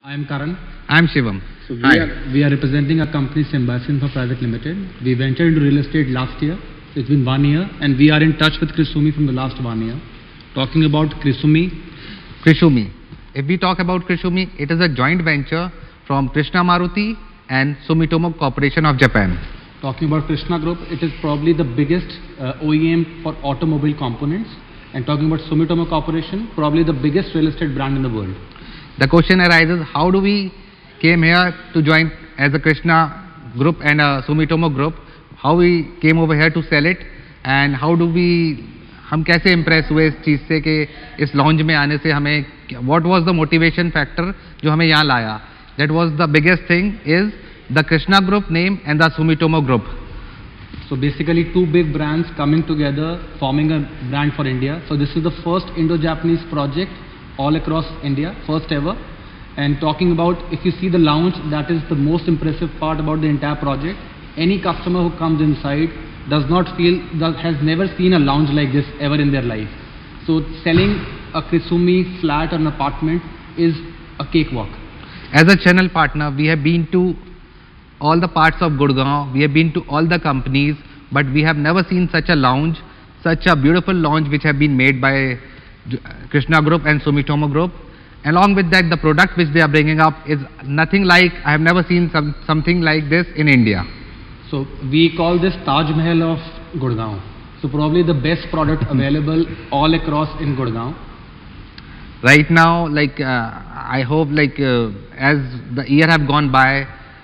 I am Karan. I am Shivam. So we are representing a company, Symbiosis Infra Private Limited. We ventured into real estate last year. So it's been 1 year, and we are in touch with Krisumi from the last 1 year. Talking about Krisumi. If we talk about Krisumi, it is a joint venture from Krishna Maruti and Sumitomo Corporation of Japan. Talking about Krishna Group, it is probably the biggest OEM for automobile components. And talking about Sumitomo Corporation, probably the biggest real estate brand in the world. The question arises, how do we came here to join as a Krishna Group and a Sumitomo Group? How we came over here to sell it, and how do we, हम कैसे impress हुए इस चीज़ से कि इस launch में आने से हमें, what was the motivation factor जो हमें यहाँ लाया? That was the biggest thing is the Krishna Group name and the Sumitomo Group. So basically two big brands coming together, forming a brand for India. So this is the first Indo-Japanese project all across India, first ever. And talking about, if you see the lounge, that is the most impressive part about the entire project. Any customer who comes inside does not feel, has never seen a lounge like this ever in their life. So selling a Krisumi flat or an apartment is a cakewalk. As a channel partner, we have been to all the parts of Gurgaon, we have been to all the companies, but we have never seen such a lounge, such a beautiful lounge which have been made by Krishna Group and Sumitomo Group. Along with that, the product which they are bringing up is nothing like, I have never seen something like this in India. So we call this Taj Mahal of Gurgaon. So probably the best product available all across in Gurgaon. Right now, like I hope as the year have gone by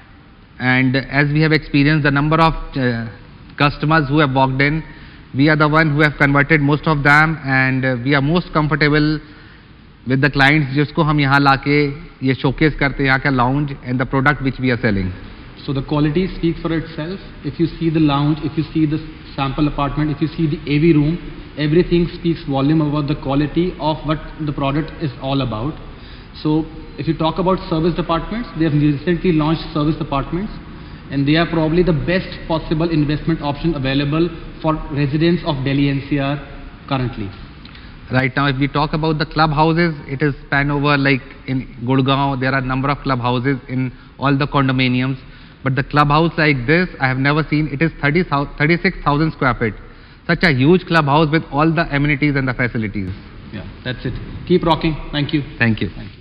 and as we have experienced the number of customers who have walked in, we are the one who have converted most of them, and we are most comfortable with the clients जिसको हम यहाँ लाके ये showcase करते हैं यहाँ का lounge and the product which we are selling. So the quality speaks for itself. If you see the lounge, if you see the sample apartment, if you see the AV room, everything speaks volume about the quality of what the product is all about. So if you talk about service departments, they have recently launched service departments, and they are probably the best possible investment option available for residents of Delhi NCR currently. Right now, if we talk about the clubhouses, it is span over like in Gurgaon, there are a number of clubhouses in all the condominiums. But the clubhouse like this, I have never seen. It is 36,000 square feet. Such a huge clubhouse with all the amenities and the facilities. Yeah, that's it. Keep rocking. Thank you. Thank you.